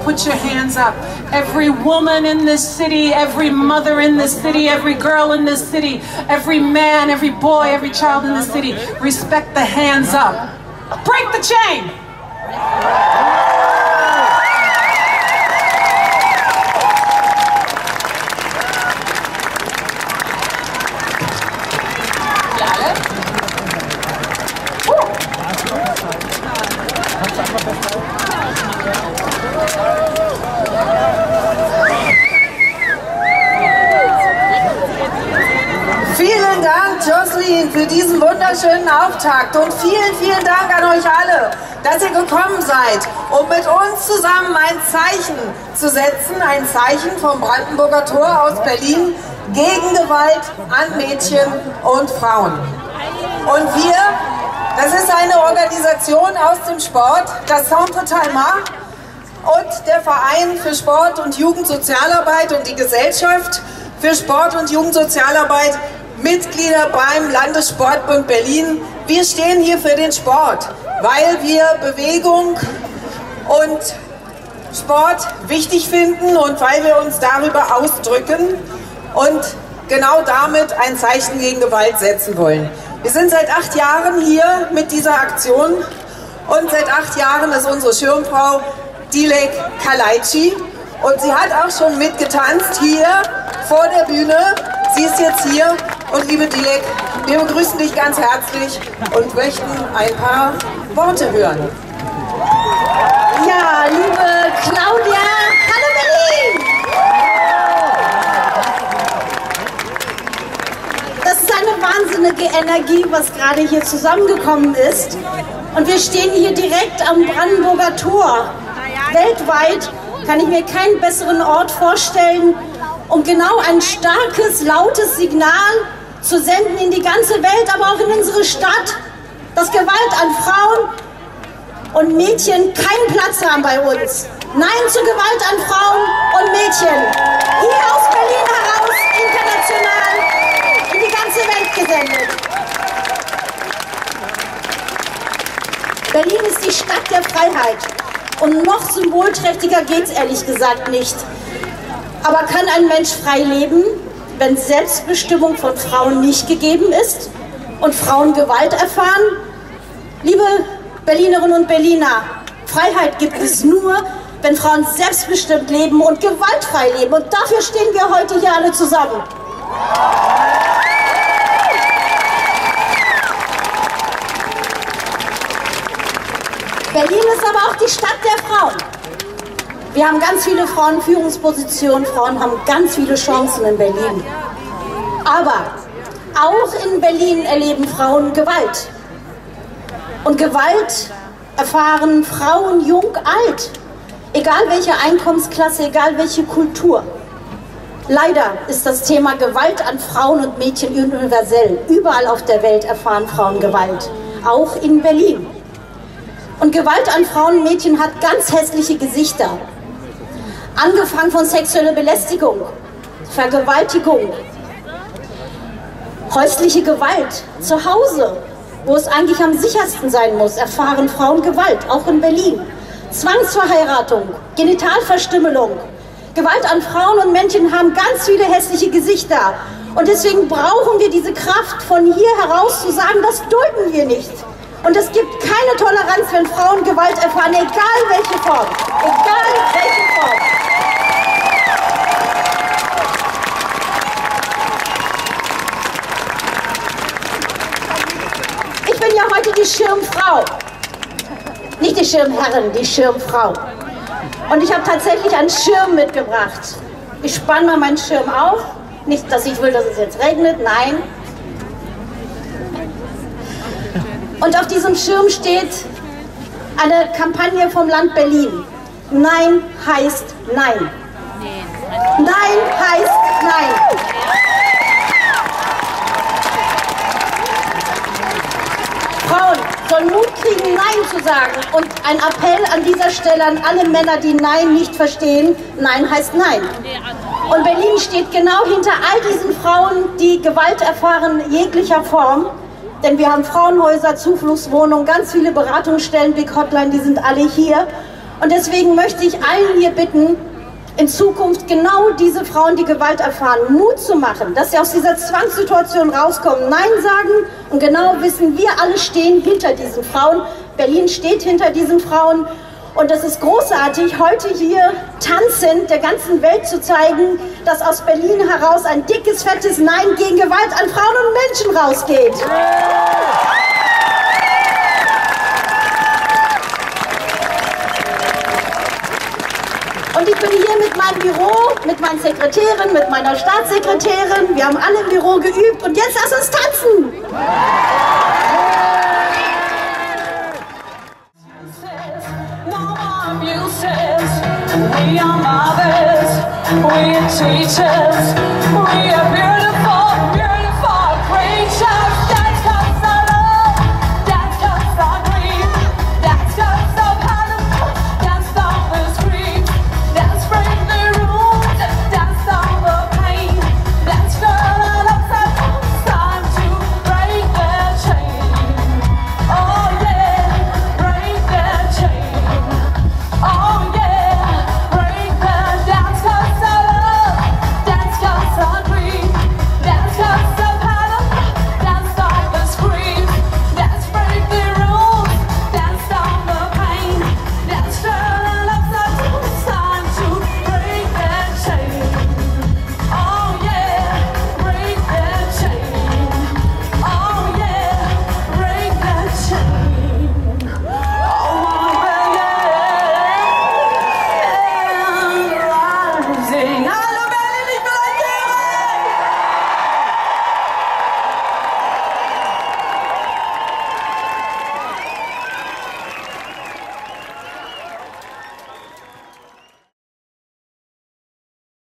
put your hands up. Every woman in this city, every mother in this city, every girl in this city, every man, every boy, every child in this city, respect the hands up. Break the chain! Vielen Dank, Jocelyn, für diesen wunderschönen Auftakt und vielen, vielen Dank an euch alle, dass ihr gekommen seid, um mit uns zusammen ein Zeichen zu setzen, ein Zeichen vom Brandenburger Tor aus Berlin gegen Gewalt an Mädchen und Frauen. Und wir, das ist eine Organisation aus dem Sport, das Centre Talma und der Verein für Sport und Jugendsozialarbeit und die Gesellschaft für Sport und Jugendsozialarbeit, Mitglieder beim Landessportbund Berlin. Wir stehen hier für den Sport, weil wir Bewegung und Sport wichtig finden und weil wir uns darüber ausdrücken und genau damit ein Zeichen gegen Gewalt setzen wollen. Wir sind seit 8 Jahren hier mit dieser Aktion und seit 8 Jahren ist unsere Schirmfrau Dilek Kalaici und sie hat auch schon mitgetanzt hier vor der Bühne. Sie ist jetzt hier und liebe Dilek, wir begrüßen dich ganz herzlich und möchten ein paar Worte hören. Ja, liebe Claudia, hallo Berlin! Das ist eine wahnsinnige Energie, was gerade hier zusammengekommen ist. Und wir stehen hier direkt am Brandenburger Tor. Weltweit kann ich mir keinen besseren Ort vorstellen, um genau ein starkes, lautes Signal zu senden in die ganze Welt, aber auch in unsere Stadt, dass Gewalt an Frauen und Mädchen keinen Platz haben bei uns. Nein zur Gewalt an Frauen und Mädchen. Hier aus Berlin heraus, international, in die ganze Welt gesendet. Berlin ist die Stadt der Freiheit. Und noch symbolträchtiger geht es ehrlich gesagt nicht. Aber kann ein Mensch frei leben, wenn Selbstbestimmung von Frauen nicht gegeben ist und Frauen Gewalt erfahren? Liebe Berlinerinnen und Berliner, Freiheit gibt es nur, wenn Frauen selbstbestimmt leben und gewaltfrei leben. Und dafür stehen wir heute hier alle zusammen. Berlin ist aber auch die Stadt der Frauen. Wir haben ganz viele Frauen in Führungspositionen, Frauen haben ganz viele Chancen in Berlin. Aber auch in Berlin erleben Frauen Gewalt. Und Gewalt erfahren Frauen jung, alt. Egal welche Einkommensklasse, egal welche Kultur. Leider ist das Thema Gewalt an Frauen und Mädchen universell. Überall auf der Welt erfahren Frauen Gewalt. Auch in Berlin. Und Gewalt an Frauen und Mädchen hat ganz hässliche Gesichter. Angefangen von sexueller Belästigung, Vergewaltigung, häusliche Gewalt zu Hause, wo es eigentlich am sichersten sein muss, erfahren Frauen Gewalt, auch in Berlin. Zwangsverheiratung, Genitalverstümmelung, Gewalt an Frauen und Mädchen haben ganz viele hässliche Gesichter. Und deswegen brauchen wir diese Kraft, von hier heraus zu sagen, das dulden wir nicht. Und es gibt keine Toleranz, wenn Frauen Gewalt erfahren, egal welche Form. Egal welche Form. Ich bin ja heute die Schirmfrau. Nicht die Schirmherrin, die Schirmfrau. Und ich habe tatsächlich einen Schirm mitgebracht. Ich spanne mal meinen Schirm auf. Nicht, dass ich will, dass es jetzt regnet, nein. Und auf diesem Schirm steht eine Kampagne vom Land Berlin. Nein heißt Nein. Nein heißt Nein. Frauen sollen Mut kriegen, Nein zu sagen. Und ein Appell an dieser Stelle an alle Männer, die Nein nicht verstehen. Nein heißt Nein. Und Berlin steht genau hinter all diesen Frauen, die Gewalt erfahren, jeglicher Form. Denn wir haben Frauenhäuser, Zufluchtswohnungen, ganz viele Beratungsstellen, Big Hotline, die sind alle hier. Und deswegen möchte ich allen hier bitten, in Zukunft genau diese Frauen, die Gewalt erfahren, Mut zu machen, dass sie aus dieser Zwangssituation rauskommen, Nein sagen und genau wissen, wir alle stehen hinter diesen Frauen. Berlin steht hinter diesen Frauen. Und es ist großartig, heute hier tanzend der ganzen Welt zu zeigen, dass aus Berlin heraus ein dickes, fettes Nein gegen Gewalt an Frauen und Menschen rausgeht. Und ich bin hier mit meinem Büro, mit meinen Sekretären, mit meiner Staatssekretärin. Wir haben alle im Büro geübt und jetzt lass uns tanzen! We are mothers, we are teachers, we are beautiful.